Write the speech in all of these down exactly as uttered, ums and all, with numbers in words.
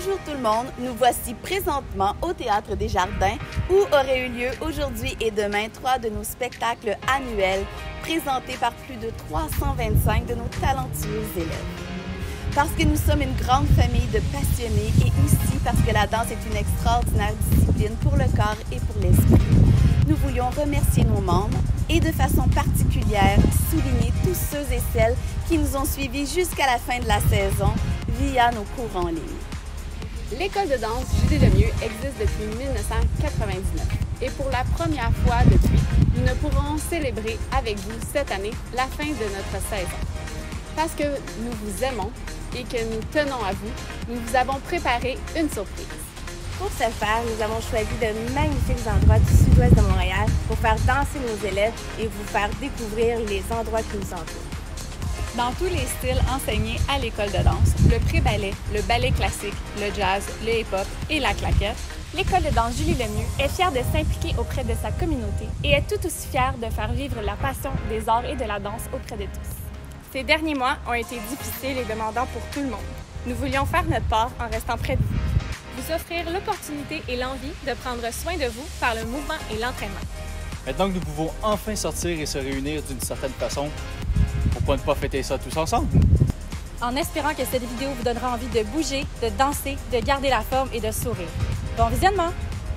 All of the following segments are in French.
Bonjour tout le monde, nous voici présentement au Théâtre des Jardins où auraient eu lieu aujourd'hui et demain trois de nos spectacles annuels présentés par plus de trois cent vingt-cinq de nos talentueux élèves. Parce que nous sommes une grande famille de passionnés et aussi parce que la danse est une extraordinaire discipline pour le corps et pour l'esprit, nous voulions remercier nos membres et de façon particulière souligner tous ceux et celles qui nous ont suivis jusqu'à la fin de la saison via nos cours en ligne. L'école de danse Julie Lemieux existe depuis mille neuf cent quatre-vingt-dix-neuf et pour la première fois depuis, nous ne pourrons célébrer avec vous cette année la fin de notre saison. Parce que nous vous aimons et que nous tenons à vous, nous vous avons préparé une surprise. Pour ce faire, nous avons choisi de magnifiques endroits du sud-ouest de Montréal pour faire danser nos élèves et vous faire découvrir les endroits qui nous entourent. Dans tous les styles enseignés à l'école de danse, le pré-ballet, le ballet classique, le jazz, le hip-hop et la claquette, l'école de danse Julie Lemieux est fière de s'impliquer auprès de sa communauté et est tout aussi fière de faire vivre la passion des arts et de la danse auprès de tous. Ces derniers mois ont été difficiles et demandants pour tout le monde. Nous voulions faire notre part en restant près de vous. Vous offrir l'opportunité et l'envie de prendre soin de vous par le mouvement et l'entraînement. Maintenant que nous pouvons enfin sortir et se réunir d'une certaine façon, pourquoi ne pas fêter ça tous ensemble? En espérant que cette vidéo vous donnera envie de bouger, de danser, de garder la forme et de sourire. Bon visionnement!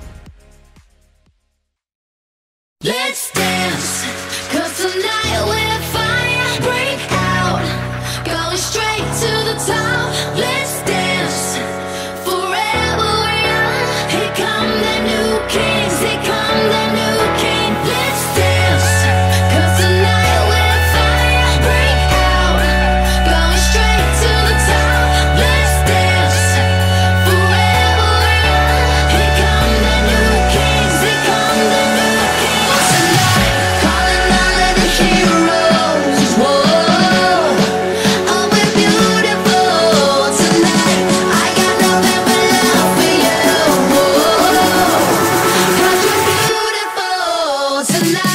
Let's dance, 'cause tonight we're fire break out, going straight to the top. Let's dance, forever young. Here come the new kings, here come the new king. Let's dance, 'cause tonight we're fire break out, going straight to the top. Let's dance, forever young. Here come the new kings, here come the new kings. Tonight, calling all of the heroes. Whoa, oh we're beautiful tonight. I got nothing but love for you. Whoa, 'cause you're beautiful tonight.